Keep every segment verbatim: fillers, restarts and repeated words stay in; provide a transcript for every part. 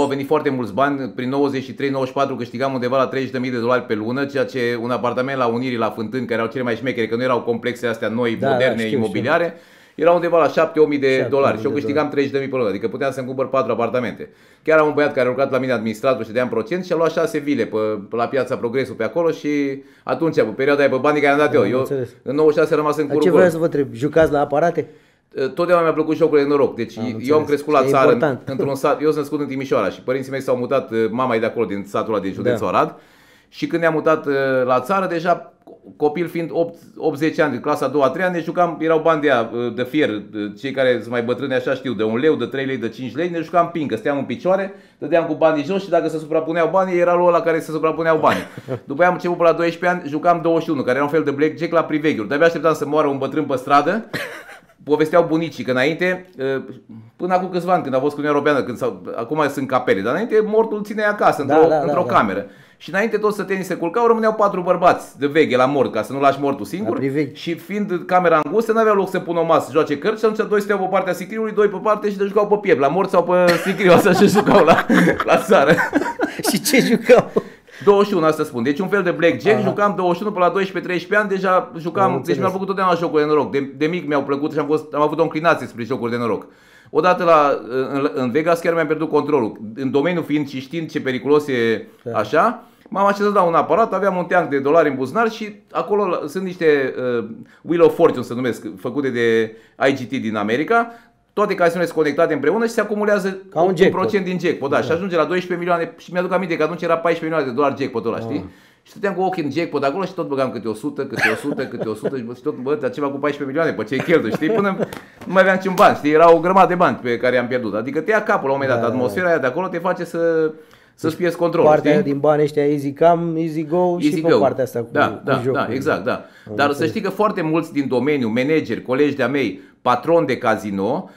venit foarte mulți bani, prin nouăzeci și trei nouăzeci și patru câștigam undeva la treizeci de mii de dolari pe lună, ceea ce un apartament la Unirii, la Fântâni, care erau cele mai șmechere, că nu erau complexe astea noi, da, moderne, da, știu, imobiliare, știu. Era undeva la șapte opt mii de dolari și eu câștigam treizeci de mii pe lună, adică puteam să-mi cumpăr patru apartamente. Chiar am un băiat care a lucrat la mine administrator și dădeam procent și a luat șase vile pe, pe la Piața Progresul pe acolo și atunci, pe perioada aia, pe banii care am dat eu, eu în nouăzeci și șase am rămas în curul. Ce vreau să vă întreb, jucați la aparate? Totdeauna mi-a plăcut jocurile de noroc, deci am eu am crescut la țară, într-un sat, eu sunt născut în Timișoara și părinții mei s-au mutat, mama e de acolo, din satul ăla din județul da. Arad, și când ne-am mutat la țară, deja copil fiind opt zece ani, de clasa a doua a treia, ne jucam, erau bani de, aia, de fier, cei care sunt mai bătrâni așa știu, de un leu, de trei lei, de cinci lei, ne jucam pincă, stăteam în picioare, dădeam cu banii jos și dacă se suprapuneau banii, era lui ăla care se suprapuneau banii. După aia am început pe la doisprezece ani, jucam douăzeci și unu, care era un fel de blackjack la priveghiuri, de-abia așteptam să moară un bătrân pe stradă. Povesteau bunicii că înainte, până acum câțiva ani, când a fost cu Uniunea Europeană, când acum sunt capele, dar înainte mortul ținea acasă, într-o da, da, într-o da, cameră. Da. Și înainte toți sătenii se culcau, rămâneau patru bărbați de veghe la mort, ca să nu lași mortul singur. Și fiind camera îngustă, n-aveau loc să pună o masă, să joace cărți și atunci doi stăteau pe partea sicriului, doi pe parte și de jucau pe piept, la mort sau pe sicriu, așa și jucau la, la țară. Și ce jucau? douăzeci și unu, asta spun. Deci un fel de blackjack, aha. Jucam douăzeci și unu până la doisprezece treisprezece ani, deja jucam, deci mi-au făcut totdeauna jocuri de noroc. De, de mic mi-au plăcut și am, fost, am avut o înclinație spre jocuri de noroc. Odată la, în, în Vegas chiar mi-am pierdut controlul. În domeniul fiind și știind ce periculos e așa, m-am așezat la un aparat, aveam un teanc de dolari în buzunar și acolo sunt niște uh, Wheel of Fortune, se numesc, făcute de I G T din America. Toate cazinele sunt conectate împreună și se acumulează ca un procent din jackpot, da, da. Și ajunge la doisprezece milioane și mi-aduc aminte că atunci era paisprezece milioane de dolari jackpotul ăla, știi? Ah. Și stăteam cu ochii în jackpot acolo și tot băgam câte o sută, câte o sută, câte o sută și tot, bă, dar ceva cu paisprezece milioane, pe ce cheltui, știi? Până nu mai aveam ce bani, știi? Era o grămadă de bani pe care i-am pierdut. Adică te ia capul la un moment dat, da, atmosfera aia de acolo te face să să-ți pierzi controlul, partea știi? Din bani ăștia easy come, easy go easy și go. Pe partea asta cu, da, cu da, jocul. Da, exact, da. Dar să știi că foarte mulți din domeniu, manageri, colegi de-a mei, patroni de casino,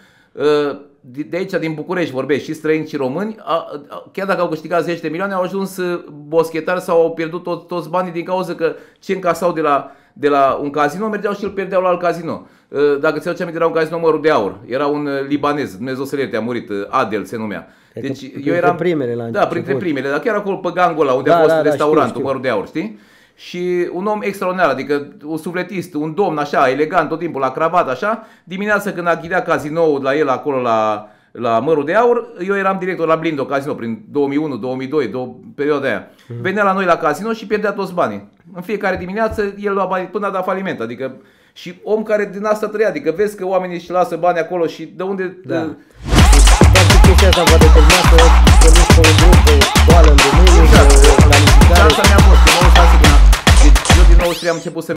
de aici din București vorbesc, și străini și români, chiar dacă au câștigat zece de milioane, au ajuns boschetari sau au pierdut tot, toți banii din cauza că ce încasau de la, de la un casino mergeau și îl pierdeau la alt casino. Dacă ți-au ce aminte, era un casino Mărul de Aur, era un libanez, Dumnezeu să-l ierte, a murit, Adel se numea. Deci eu eram primele la Da, printre primele, dar chiar acolo pe gangul ăla unde da, a fost da, restaurantul, știu, știu. Mărul de Aur, știi? Și un om extraordinar, adică un sufletist, un domn așa, elegant tot timpul, la cravat așa. Dimineața când a ghidea cazinoul la el acolo la, la Mărul de Aur, eu eram director la Blindo Casino prin două mii unu două mii doi, două, perioada aia. Mm. Venea la noi la casino și pierdea toți banii. În fiecare dimineață el lua bani până a dat faliment, adică și om care din asta trăia, adică vezi că oamenii își lasă bani acolo și de unde... Da. Dar și chestia asta va determina să porniți pe un drum, pe școală, în domeniu, pe planificare. Asta mi-a fost, în nouăzeci și șase, deci eu din nouăzeci și trei am început să